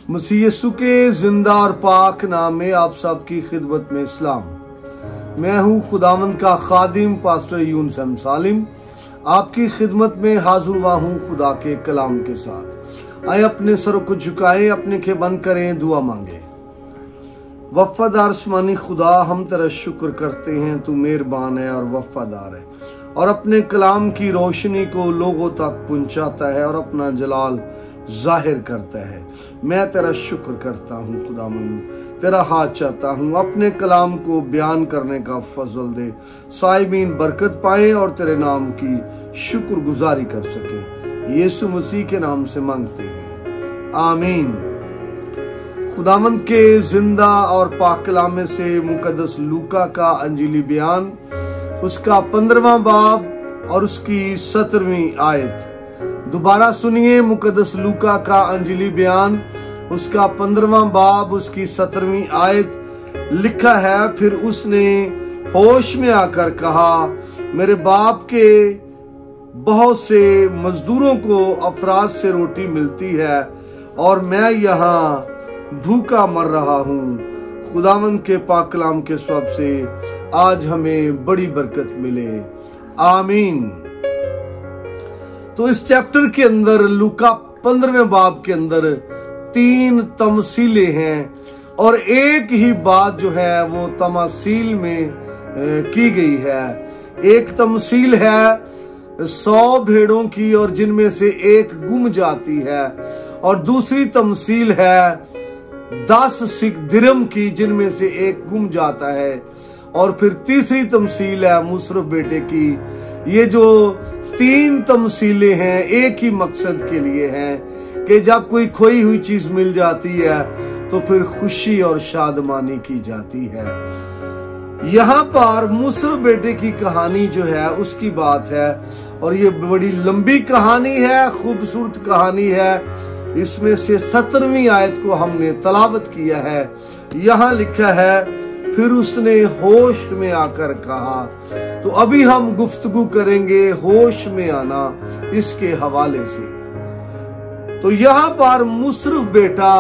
मसीह यीशु के जिंदा और पाक नाम में आप सबकी खिदमत में इस्लाम। मैं हूं खुदावंद का खादिम पास्टर यूनुस सालिम, आपकी खिदमत में हाजिर हुआ हूं खुदा के कलाम के साथ। आए अपने सरों को झुकाएं, अपने के बंद करें, दुआ मांगे। वफादार आसमानी खुदा, हम तेरा शुक्र करते हैं, तू मेहरबान है और वफादार है और अपने कलाम की रोशनी को लोगों तक पहुंचाता है और अपना जलाल जाहिर करता है। मैं तेरा शुक्र करता हूँ खुदावंद, तेरा हाथ चाहता हूँ, अपने कलाम को बयान करने का फजल दे, साइबीन बरकत पाए और तेरे नाम की शुक्रगुजारी कर सके। यीशु मसीह के नाम से मांगते हैं, आमीन। खुदावंद के जिंदा और पाक कलाम में से मुकद्दस लूका का अंजीली बयान, उसका 15वां बाब और उसकी 17वीं आयत। दोबारा सुनिए, मुकद्दस लूका का अंजीली बयान, उसका 15वां बाब, उसकी 17वीं आयत। लिखा है, फिर उसने होश में आकर कहा, मेरे बाप के बहुत से मजदूरों को अफराज से रोटी मिलती है और मैं यहाँ भूखा मर रहा हूँ। खुदावंद के पाक कलाम के स्वरूप से आज हमें बड़ी बरकत मिले, आमीन। तो इस चैप्टर के अंदर लूका 15वें बाब के अंदर 3 तमसीलें हैं और एक ही बात जो है वो तमसील में की गई है। एक तमसील है 100 भेड़ों की और जिनमें से एक गुम जाती है, और दूसरी तमसील है 10 दिरहम की जिनमें से एक गुम जाता है, और फिर तीसरी तमसील है मुसरफ बेटे की। ये जो 3 तमसीलें हैं एक ही मकसद के लिए हैं कि जब कोई खोई हुई चीज मिल जाती है तो फिर खुशी और शादमानी की जाती है। यहाँ पर मुसरफ बेटे की कहानी जो है उसकी बात है, और ये बड़ी लंबी कहानी है, खूबसूरत कहानी है। इसमें से 17वीं आयत को हमने तलावत किया है। यहाँ लिखा है, फिर उसने होश में आकर कहा। तो अभी हम गुफ्तगू करेंगे होश में आना इसके हवाले से। तो यहाँ पर मुसरफ बेटा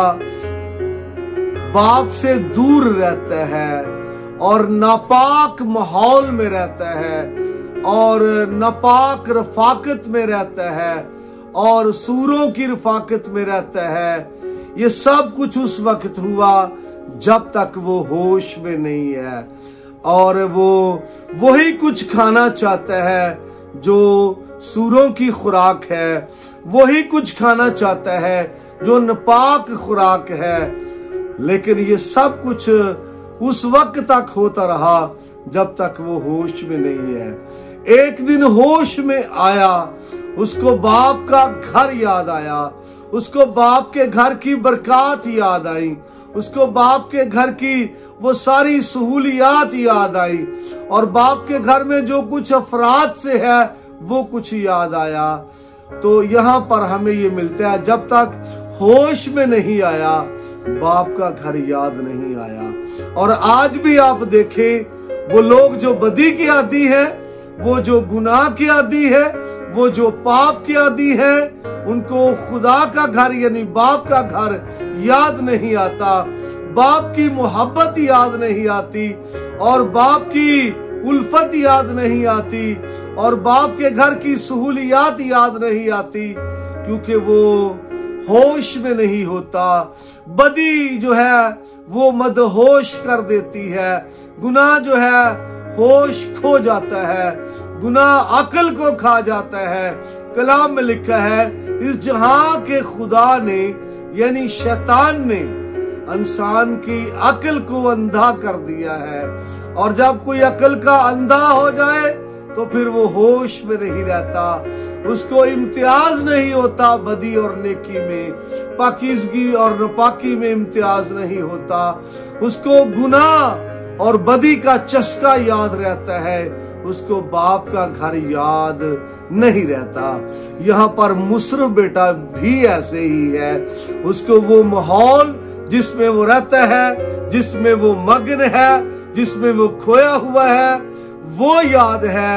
बाप से दूर रहता है और नापाक माहौल में रहता है और नापाक रफाकत में रहता है और सूरों की रफाकत में रहता है। ये सब कुछ उस वक्त हुआ जब तक वो होश में नहीं है, और वो वही कुछ खाना चाहता है जो सूरों की खुराक है, वही कुछ खाना चाहता है जो नापाक खुराक है। लेकिन ये सब कुछ उस वक्त तक होता रहा जब तक वो होश में नहीं है। एक दिन होश में आया, उसको बाप का घर याद आया, उसको बाप के घर की बरकत याद आई, उसको बाप के घर की वो सारी सहूलियात याद आई, और बाप के घर में जो कुछ अफराद से है वो कुछ याद आया। तो यहाँ पर हमें ये मिलता है, जब तक होश में नहीं आया बाप का घर याद नहीं आया। और आज भी आप देखें, वो लोग जो बदी के आदी है, वो जो गुनाह के आदी है, वो जो पाप के आदी है, उनको खुदा का घर यानी बाप का घर याद नहीं आता, बाप की मोहब्बत याद नहीं आती, और बाप की उल्फत याद नहीं आती, और बाप के घर की सहूलियात याद नहीं आती, क्योंकि वो होश में नहीं होता। बदी जो है वो मदहोश कर देती है, गुनाह जो है होश खो जाता है, गुनाह अकल को खा जाता है। कलाम में लिखा है, इस जहां के खुदा ने यानी शैतान ने इंसान की अकल को अंधा कर दिया है, और जब कोई अकल का अंधा हो जाए तो फिर वो होश में नहीं रहता, उसको इम्तियाज नहीं होता बदी और नेकी में, पाकीज़गी और नापाकी में इम्तियाज नहीं होता, उसको गुनाह और बदी का चस्का याद रहता है, उसको बाप का घर याद नहीं रहता। यहाँ पर मुसरफ बेटा भी ऐसे ही है, उसको वो माहौल जिसमें वो रहता है, जिसमें वो मग्न है, जिसमें वो खोया हुआ है, वो याद है,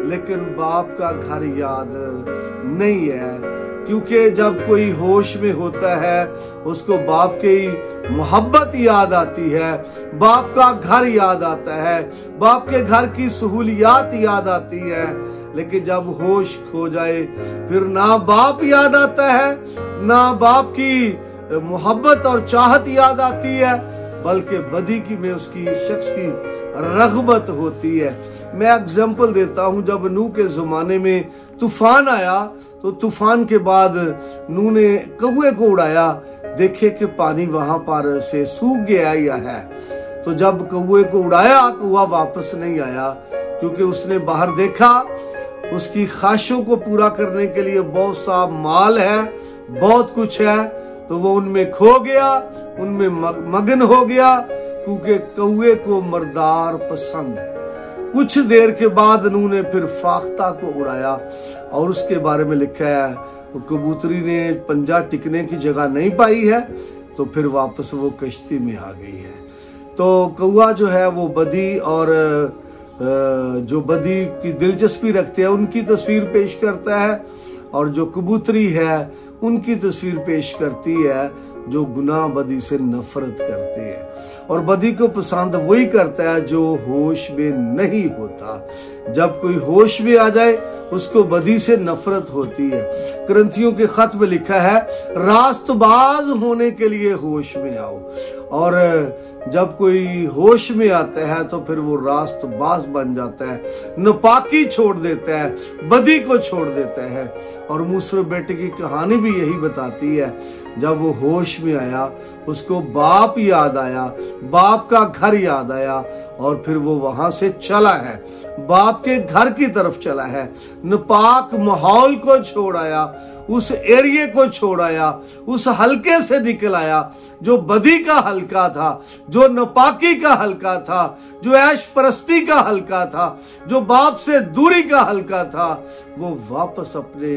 लेकिन बाप का घर याद नहीं है, क्योंकि जब कोई होश में होता है उसको बाप की मोहब्बत याद आती है, बाप का घर याद आता है, बाप के घर की सहूलियात याद आती है। लेकिन जब होश खो जाए फिर ना बाप याद आता है, ना बाप की मोहब्बत और चाहत याद आती है, बल्कि बदी की में उसकी शख्स की रग़बत होती है। मैं एग्जाम्पल देता हूं, जब नूह के जमाने में तूफान आया तो तूफान के बाद नूह ने कौवे को उड़ाया, देखे कि पानी वहां पर से सूख गया या है। तो जब कौवे को उड़ाया कौवा वापस नहीं आया, क्योंकि उसने बाहर देखा उसकी ख्वाहिशों को पूरा करने के लिए बहुत सा माल है, बहुत कुछ है, तो वो उनमें खो गया, उनमें मगन हो गया, क्योंकि कौवे को मर्दार पसंद। कुछ देर के बाद नूह ने फिर फाख्ता को उड़ाया और उसके बारे में लिखा है कबूतरी ने पंजा टिकने की जगह नहीं पाई है, तो फिर वापस वो कश्ती में आ गई है। तो कौवा जो है वो बदी और जो बदी की दिलचस्पी रखते हैं उनकी तस्वीर पेश करता है, और जो कबूतरी है उनकी तस्वीर पेश करती है जो गुनाह बदी से नफरत करते हैं। और बदी को पसंद वही करता है जो होश में नहीं होता। जब कोई होश में आ जाए उसको बदी से नफरत होती है। करंथियों के खत में लिखा है रास्तबाज होने के लिए होश में आओ, और जब कोई होश में आता है तो फिर वो रास्तबाज बन जाता है, नापाकी छोड़ देता है, बदी को छोड़ देता है। और मूसा बेटे की कहानी भी यही बताती है, जब वो होश में आया उसको बाप याद आया, बाप का घर याद आया, और फिर वो वहां से चला है, बाप के घर की तरफ चला है, नापाक माहौल को छोड़ आया, उस एरिया को छोड़ आया, उस हलके से निकल आया जो बदी का हलका था, जो नापाकी का हलका था, जो ऐश परस्ती का हलका था, जो बाप से दूरी का हलका था। वो वापस अपने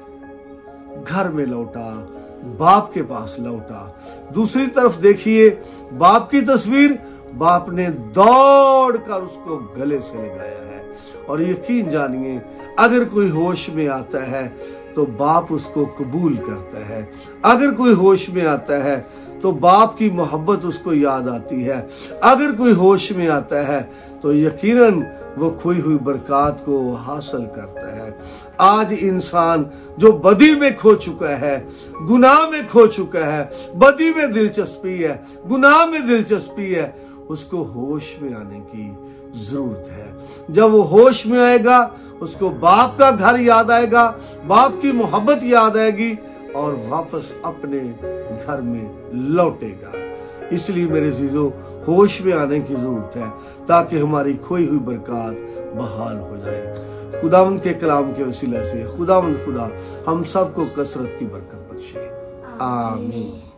घर में लौटा, बाप के पास लौटा। दूसरी तरफ देखिए बाप की तस्वीर, बाप ने दौड़कर उसको गले से लगाया है। और यकीन जानिए अगर कोई होश में आता है तो बाप उसको कबूल करता है, अगर कोई होश में आता है तो बाप की मोहब्बत उसको याद आती है, अगर कोई होश में आता है तो यकीनन वो खोई हुई बरकत को हासिल करता है। आज इंसान जो बदी में खो चुका है, गुनाह में खो चुका है, बदी में दिलचस्पी है, गुनाह में दिलचस्पी है, उसको होश में आने की जरूरत है। जब वो होश में आएगा उसको बाप का घर याद आएगा, बाप की मोहब्बत याद आएगी, और वापस अपने घर में लौटेगा। इसलिए मेरे जीजो होश में आने की जरूरत है ताकि हमारी खोई हुई बरकत बहाल हो जाए। खुदावंद के कलाम के वसीले से खुदावंद खुदा हम सबको कसरत की बरकत बख्शे। आमीन।